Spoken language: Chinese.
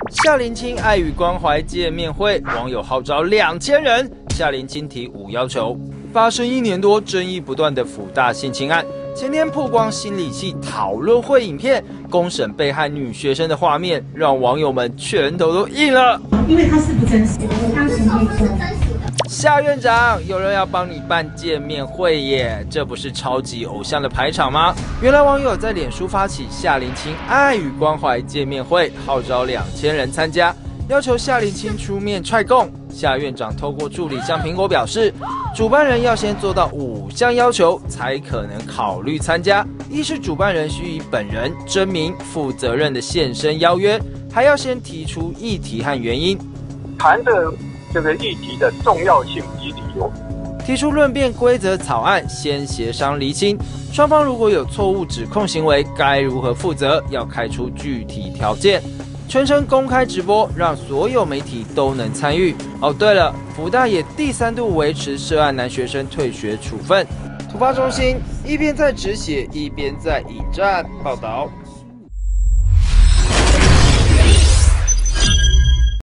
夏林清爱与关怀见面会，网友号召2000人。夏林清提5要求。发生1年多争议不断的辅大性侵案，前天曝光心理系讨论会影片，公审被害女学生的画面，让网友们拳头都硬了。 因为它是不真实的，当时没说。 夏院长，有人要帮你办见面会耶，这不是超级偶像的排场吗？原来网友在脸书发起夏林清爱与关怀见面会，号召2000人参加，要求夏林清出面踹供。夏院长透过助理向苹果表示，主办人要先做到5项要求，才可能考虑参加。一是主办人需以本人真名、负责任的现身邀约，还要先提出议题和原因， 谈的这个议题的重要性及理由， 提出论辩规则草案，先协商厘清。双方如果有错误指控行为，该如何负责，要开出具体条件。全程公开直播，让所有媒体都能参与。哦，对了，辅大也第3度维持涉案男学生退学处分。突发中心一边在止血，一边在引战。报道。